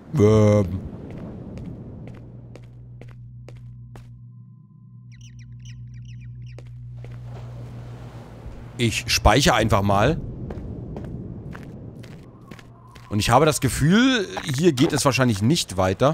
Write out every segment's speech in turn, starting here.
Ich speichere einfach mal. Und ich habe das Gefühl, hier geht es wahrscheinlich nicht weiter.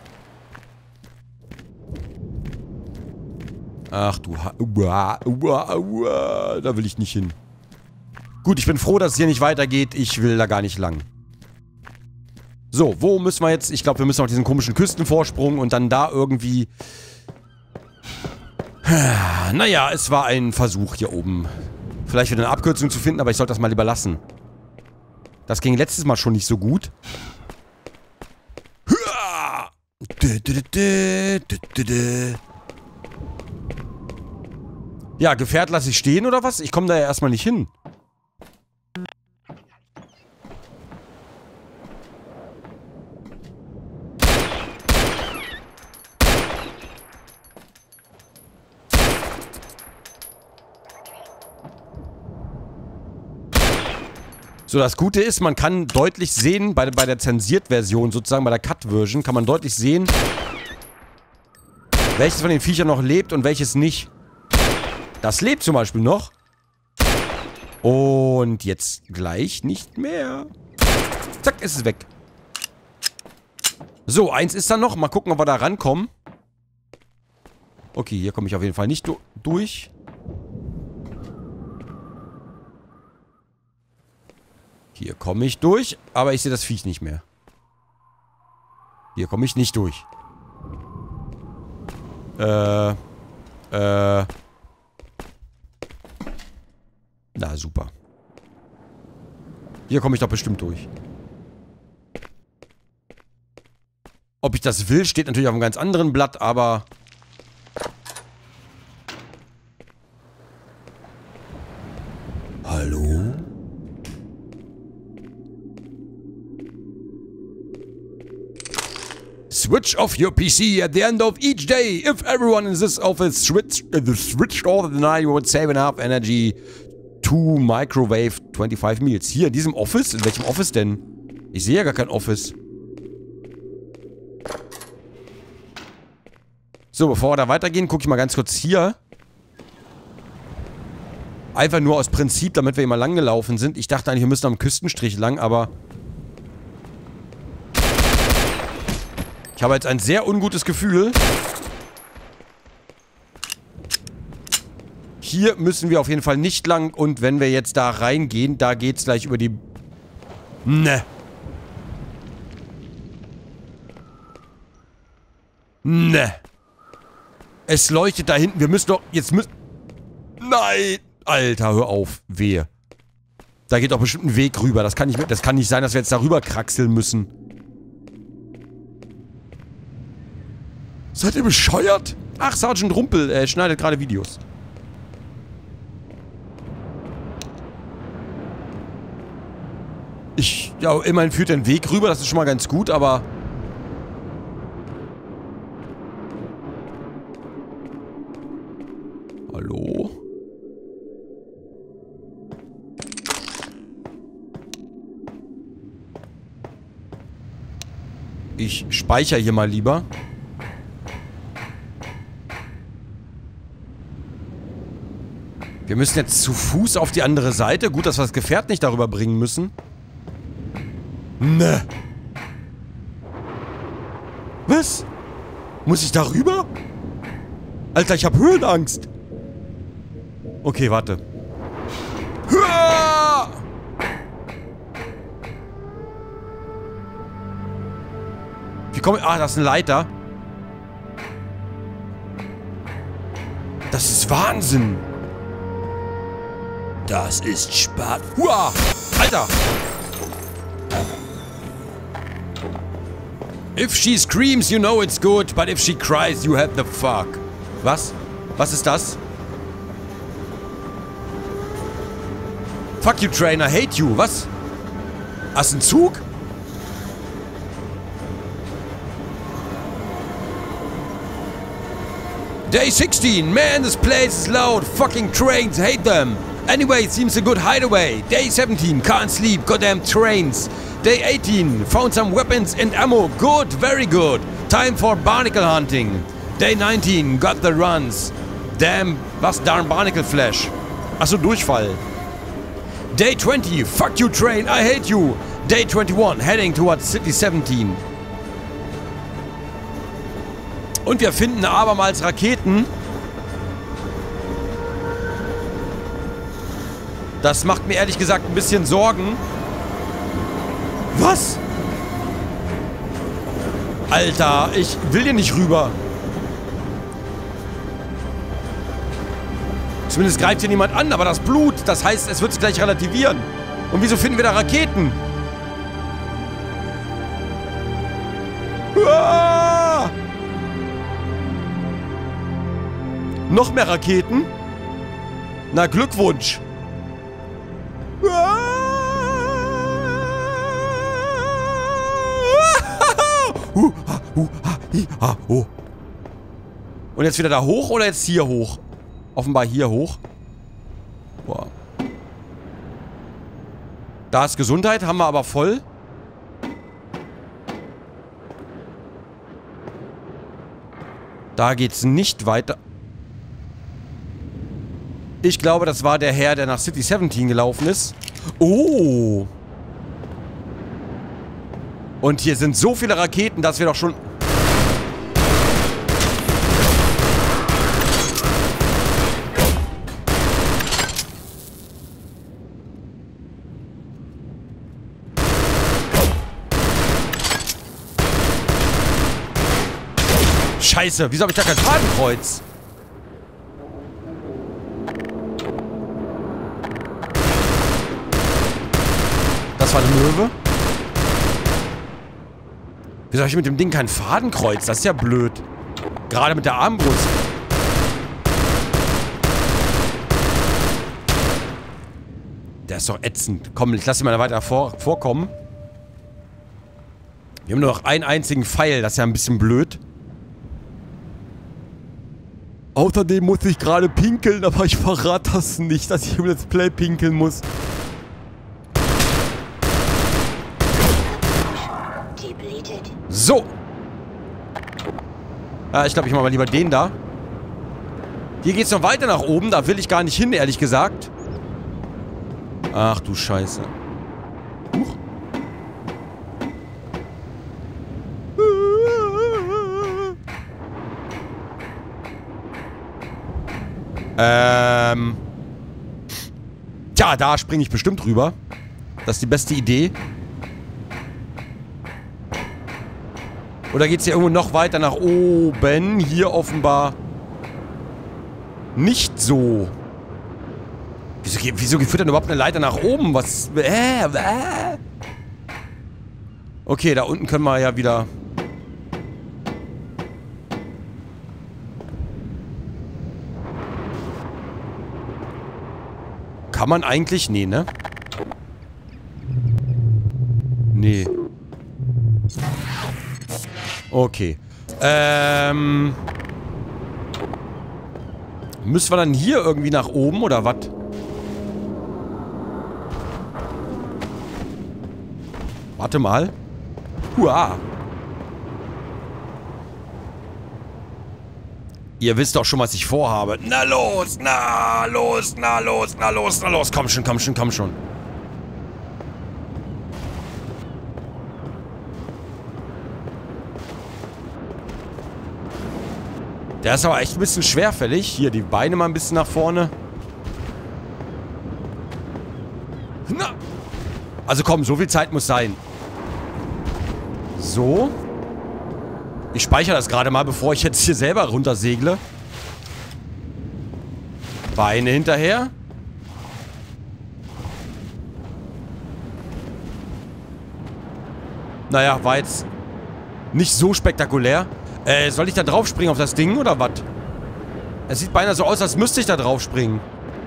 Ach du da will ich nicht hin. Gut, ich bin froh, dass es hier nicht weitergeht. Ich will da gar nicht lang. So, wo müssen wir jetzt? Ich glaube, wir müssen auf diesen komischen Küstenvorsprung und dann da irgendwie... Naja, es war ein Versuch hier oben. Vielleicht wieder eine Abkürzung zu finden, aber ich sollte das mal lieber lassen. Das ging letztes Mal schon nicht so gut. Ja, Gefährt lasse ich stehen oder was? Ich komme da ja erstmal nicht hin. So, das Gute ist, man kann deutlich sehen, bei der Zensiert-Version sozusagen, bei der Cut-Version, kann man deutlich sehen, welches von den Viechern noch lebt und welches nicht. Das lebt zum Beispiel noch. Und jetzt gleich nicht mehr. Zack, ist es weg. So, eins ist da noch. Mal gucken, ob wir da rankommen. Okay, hier komme ich auf jeden Fall nicht durch. Hier komme ich durch, aber ich sehe das Viech nicht mehr. Hier komme ich nicht durch. Na, super. Hier komme ich doch bestimmt durch. Ob ich das will, steht natürlich auf einem ganz anderen Blatt, aber... Hallo? Switch off your PC at the end of each day. If everyone in this office switched off the night, you would save enough energy to microwave 25 meals. Hier, in diesem Office? In welchem Office denn? Ich sehe ja gar kein Office. So, bevor wir da weitergehen, gucke ich mal ganz kurz hier. Einfach nur aus Prinzip, damit wir immer lang gelaufen sind. Ich dachte eigentlich, wir müssen am Küstenstrich lang, aber... Ich habe jetzt ein sehr ungutes Gefühl. Hier müssen wir auf jeden Fall nicht lang. Und wenn wir jetzt da reingehen, da geht's gleich über die... Ne. Ne. Es leuchtet da hinten. Wir müssen doch... Jetzt müssen... Nein. Alter, hör auf. Wehe. Da geht doch bestimmt ein Weg rüber. Das kann nicht sein, dass wir jetzt da rüber kraxeln müssen. Seid ihr bescheuert? Ach, Sergeant Rumpel, schneidet gerade Videos. Ja, immerhin führt er einen Weg rüber, das ist schon mal ganz gut, aber... Hallo? Ich speichere hier mal lieber. Wir müssen jetzt zu Fuß auf die andere Seite. Gut, dass wir das Gefährt nicht darüber bringen müssen. Ne. Was? Muss ich darüber? Alter, ich habe Höhenangst. Okay, warte. Wie komme ich... Ah, das ist eine Leiter. Das ist Wahnsinn. Das ist Spaß. Uah! Alter! If she screams, you know it's good, but if she cries, you have the fuck. Was? Was ist das? Fuck you, train, I hate you. Was? Hast du einen Zug? Day 16. Man, this place is loud. Fucking trains, hate them. Anyway, it seems a good hideaway. Day 17. Can't sleep. Goddamn trains. Day 18. Found some weapons and ammo. Good, very good. Time for barnacle hunting. Day 19. Got the runs. Damn, was darn barnacle flash. Achso, Durchfall. Day 20. Fuck you, train. I hate you. Day 21. Heading towards City 17. Und wir finden abermals Raketen. Das macht mir ehrlich gesagt ein bisschen Sorgen. Was? Alter, ich will hier nicht rüber. Zumindest greift hier niemand an, aber das Blut, das heißt, es wird sich gleich relativieren. Und wieso finden wir da Raketen? Uah! Noch mehr Raketen? Na, Glückwunsch. Und jetzt wieder da hoch oder jetzt hier hoch? Offenbar hier hoch. Boah. Da ist Gesundheit, haben wir aber voll. Da geht's nicht weiter. Ich glaube, das war der Herr, der nach City 17 gelaufen ist. Oh. Und hier sind so viele Raketen, dass wir doch schon... Scheiße, wieso habe ich da kein Fadenkreuz? Das war eine Möwe. Wieso habe ich mit dem Ding kein Fadenkreuz? Das ist ja blöd. Gerade mit der Armbrust. Der ist doch ätzend. Komm, ich lasse ihn mal weiter vorkommen. Wir haben nur noch einen einzigen Pfeil. Das ist ja ein bisschen blöd. Außerdem muss ich gerade pinkeln, aber ich verrate das nicht, dass ich im Let's Play pinkeln muss. So. Ich glaube, ich mache mal lieber den da. Hier geht's noch weiter nach oben. Da will ich gar nicht hin, ehrlich gesagt. Ach du Scheiße. Huch. Tja, da springe ich bestimmt rüber. Das ist die beste Idee. Oder geht's hier irgendwo noch weiter nach oben? Hier offenbar nicht so. Wieso führt denn überhaupt eine Leiter nach oben? Was? Okay, da unten können wir ja wieder... Kann man eigentlich? Nee, ne? Nee. Okay. Müssen wir dann hier irgendwie nach oben oder was? Warte mal. Hua. Ihr wisst doch schon, was ich vorhabe. Na los, na los, na los, na los, na los. Komm schon, komm schon, komm schon. Der ist aber echt ein bisschen schwerfällig. Hier, die Beine mal ein bisschen nach vorne. Na. Also komm, so viel Zeit muss sein. So. Ich speichere das gerade mal, bevor ich jetzt hier selber runtersegle. Beine hinterher. Naja, war jetzt nicht so spektakulär. Soll ich da drauf springen auf das Ding oder was? Es sieht beinahe so aus, als müsste ich da drauf springen.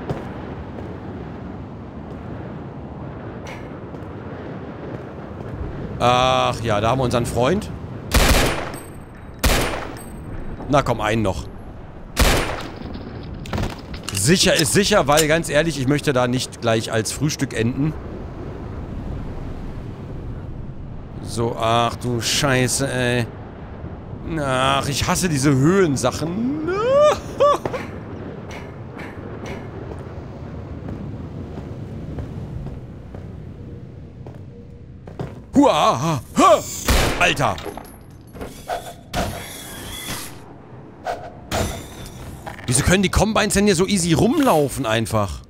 Ach ja, da haben wir unseren Freund. Na komm, einen noch. Sicher ist sicher, weil ganz ehrlich, ich möchte da nicht gleich als Frühstück enden. So, ach du Scheiße, ey. Ach, ich hasse diese Höhensachen. Hua, ha, Alter. Wieso können die Combines denn hier so easy rumlaufen einfach?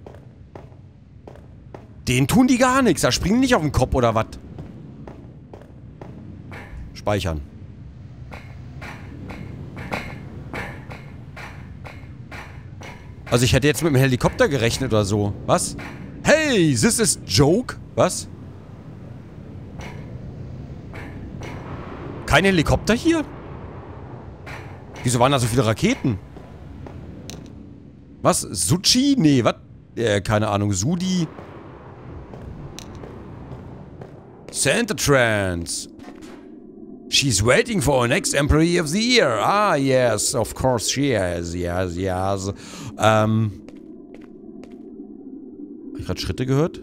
Denen tun die gar nichts. Da springen die nicht auf den Kopf oder was? Speichern. Also ich hätte jetzt mit dem Helikopter gerechnet oder so. Was? Hey, this is joke? Was? Kein Helikopter hier? Wieso waren da so viele Raketen? Was? Suchi? Nee, was? Keine Ahnung. Sudi? Santa Trance. She's waiting for our next employee of the year. Ah, yes, of course she is. Yes, yes. Hab ich gerade Schritte gehört?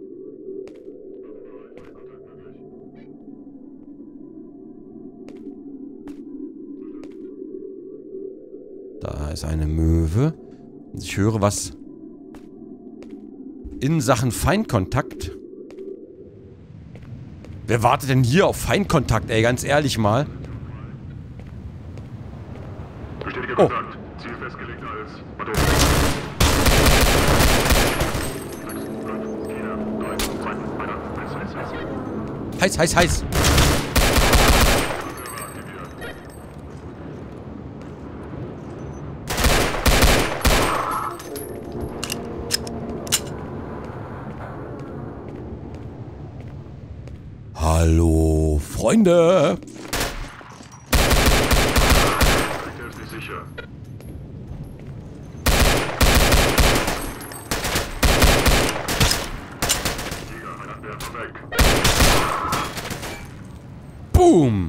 Da ist eine Möwe. Ich höre was in Sachen Feindkontakt. Wer wartet denn hier auf Feindkontakt, ey? Ganz ehrlich mal. Oh. Ziel festgelegt als heiß, heiß, heiß. Hallo, Freunde! Boom!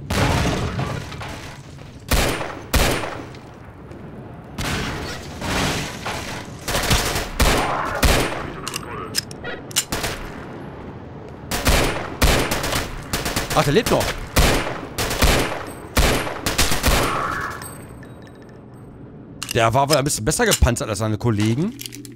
Ach, der lebt noch. Der war wohl ein bisschen besser gepanzert als seine Kollegen.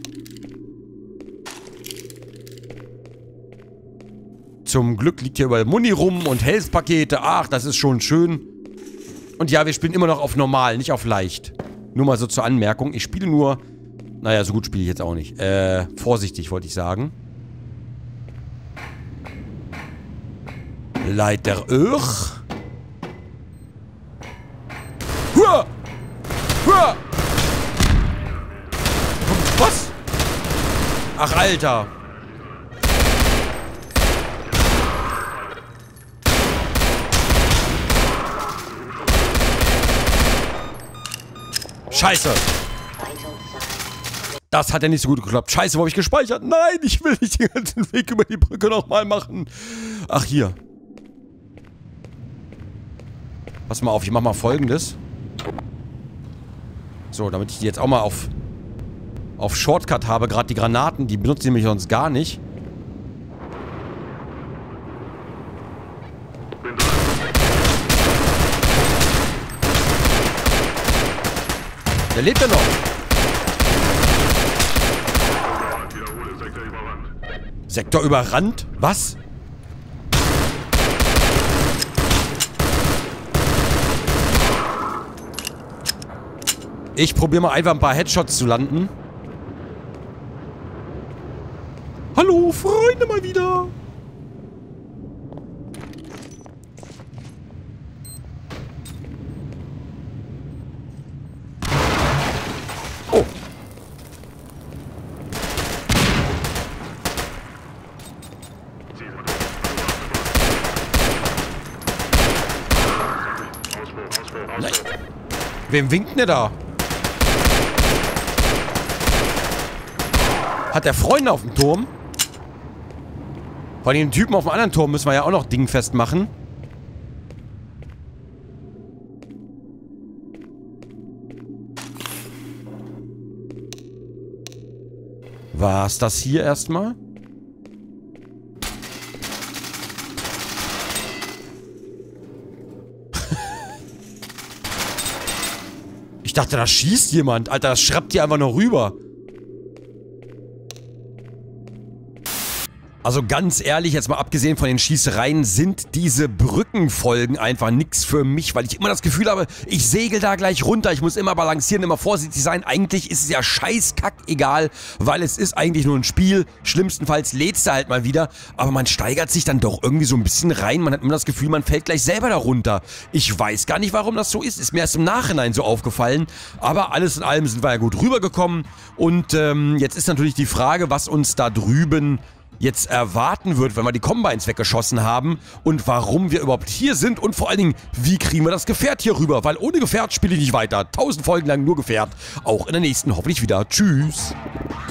Zum Glück liegt hier überall Muni rum und Health-Pakete. Ach, das ist schon schön. Und ja, wir spielen immer noch auf normal, nicht auf leicht. Nur mal so zur Anmerkung. Ich spiele nur... Naja, so gut spiele ich jetzt auch nicht. Vorsichtig, wollte ich sagen. Leiter Öch. Hua! Hua! Was? Ach, Alter. Scheiße. Das hat ja nicht so gut geklappt. Scheiße, wo habe ich gespeichert? Nein, ich will nicht den ganzen Weg über die Brücke nochmal machen. Ach, hier. Pass mal auf, ich mach mal Folgendes. So, damit ich die jetzt auch mal auf Shortcut habe. Gerade die Granaten, die benutzen nämlich sonst gar nicht. Der lebt ja noch. Sektor überrannt? Was? Ich probiere mal einfach ein paar Headshots zu landen. Hallo, Freunde, mal wieder. Oh. Nein. Wem winkt denn der da? Hat der Freunde auf dem Turm? Von den Typen auf dem anderen Turm müssen wir ja auch noch Ding festmachen. War's das hier erstmal? dachte, da schießt jemand. Alter, das schrappt hier einfach noch rüber. Also ganz ehrlich, jetzt mal abgesehen von den Schießereien, sind diese Brückenfolgen einfach nix für mich, weil ich immer das Gefühl habe, ich segel da gleich runter, ich muss immer balancieren, immer vorsichtig sein. Eigentlich ist es ja scheißkack egal, weil es ist eigentlich nur ein Spiel. Schlimmstenfalls lädst du halt mal wieder, aber man steigert sich dann doch irgendwie so ein bisschen rein. Man hat immer das Gefühl, man fällt gleich selber da runter. Ich weiß gar nicht, warum das so ist mir erst im Nachhinein so aufgefallen, aber alles in allem sind wir ja gut rübergekommen und jetzt ist natürlich die Frage, was uns da drüben jetzt erwarten wird, wenn wir die Combines weggeschossen haben und warum wir überhaupt hier sind und vor allen Dingen, wie kriegen wir das Gefährt hier rüber, weil ohne Gefährt spiele ich nicht weiter. 1000 Folgen lang nur Gefährt. Auch in der nächsten hoffentlich wieder. Tschüss.